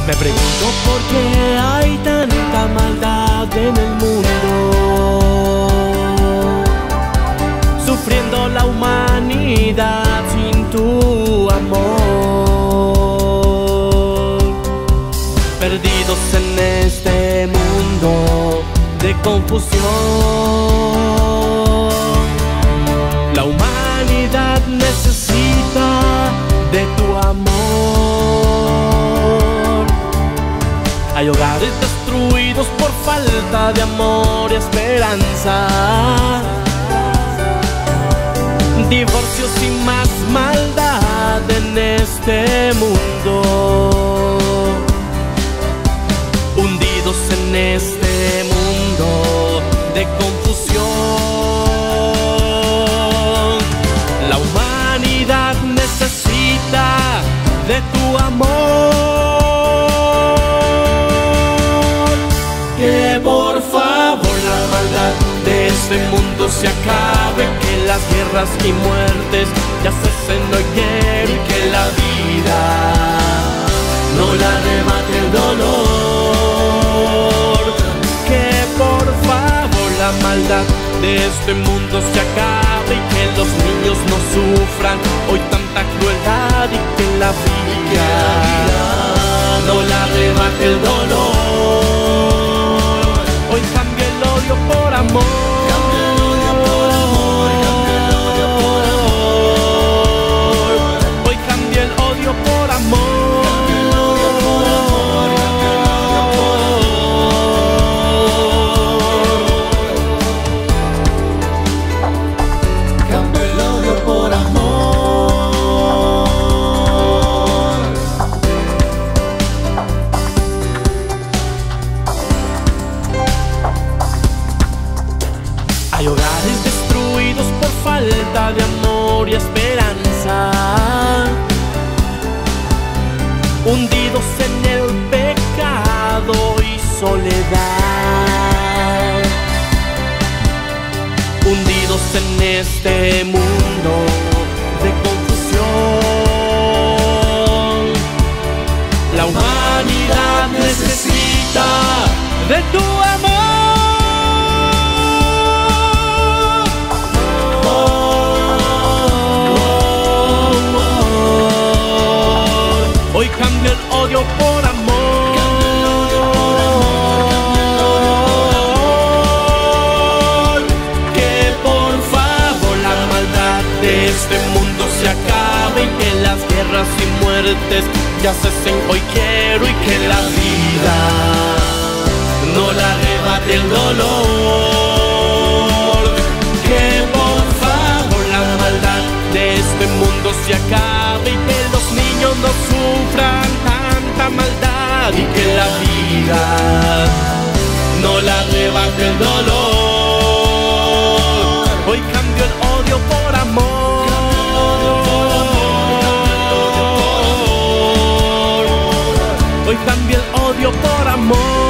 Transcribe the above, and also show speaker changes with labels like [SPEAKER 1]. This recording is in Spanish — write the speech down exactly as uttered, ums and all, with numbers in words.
[SPEAKER 1] Me pregunto por qué hay tanta maldad en el mundo, sufriendo la humanidad sin tu amor, perdidos en este mundo de confusión. La humanidad necesita de tu amor. Hay hogares destruidos por falta de amor y esperanza, divorcios y más maldad en este mundo, hundidos en este mundo de confusión. La humanidad necesita de tu amor. Que por favor la maldad de este mundo se acabe, que las guerras y muertes ya cesen hoy quiero, y que la vida no la arrebate el dolor. Que por favor la maldad de este mundo se acabe, y que los niños no sufran hoy tanta crueldad, y que la vida no la arrebate el dolor. Hoy cambia el odio por amor. Cambia el odio por amor, cambia el odio por amor. Hoy cambia el odio por amor. Cambia el odio por amor, cambia el odio por amor. Cambia el odio por amor. Hay hogares destruidos por falta de amor y esperanza, hundidos en el pecado y soledad, hundidos en este mundo de confusión. La humanidad necesita de tu amor. Hoy cambia el odio por amor. Cambia el odio por amor, cambia el odio por amor. Que por favor la maldad de este mundo se acabe, y que las guerras y muertes ya cesen hoy quiero, y que la vida no la arrebate el dolor. Que por favor la maldad de este mundo se acabe, y que los niños no sufran tanta maldad, y que la vida no la arrebate el dolor. Hoy cambio el odio por amor. Hoy cambio el odio por amor.